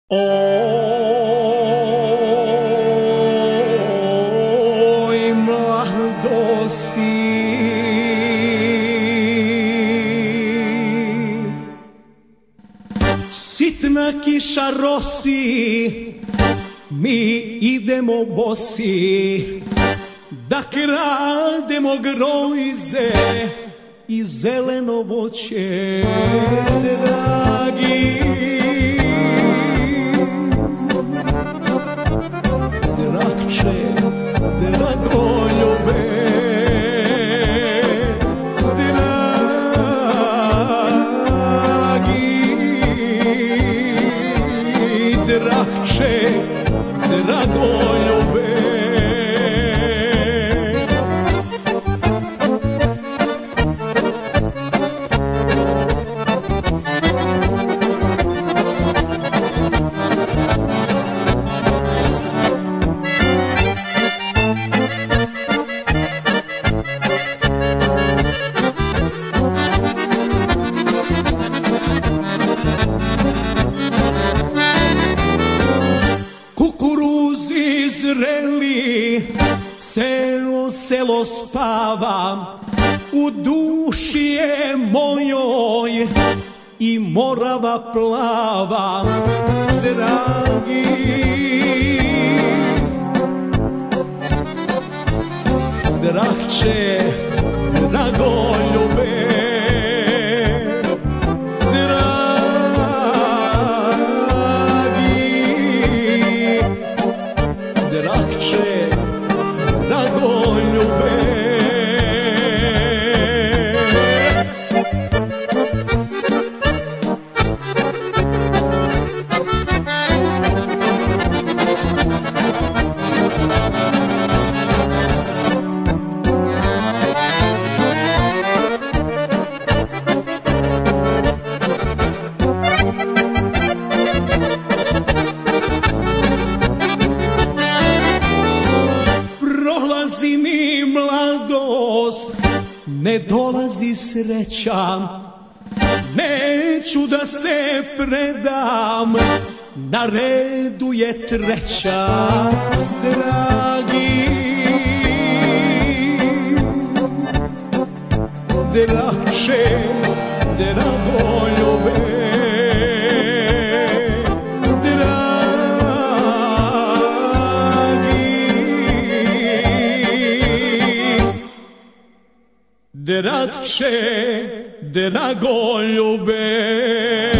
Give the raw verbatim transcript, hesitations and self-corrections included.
Oj, mladosti, sitna kiša rosi, mi idemo bosi, da krademo grojze i zeleno voće, dragi. Drakče, dragoljube, dragi, drakče, dragoljube. Zreli, celo selo spava, u duši je mojoj i Morava plava, dragi. Drakče, dragoljube, drakče, dragoljube. Prolazi mi mladost, ne dolazi sreća, neću da se predam, na redu je treća, dragi. Drakče, dragoljube, drakče, dragoljube.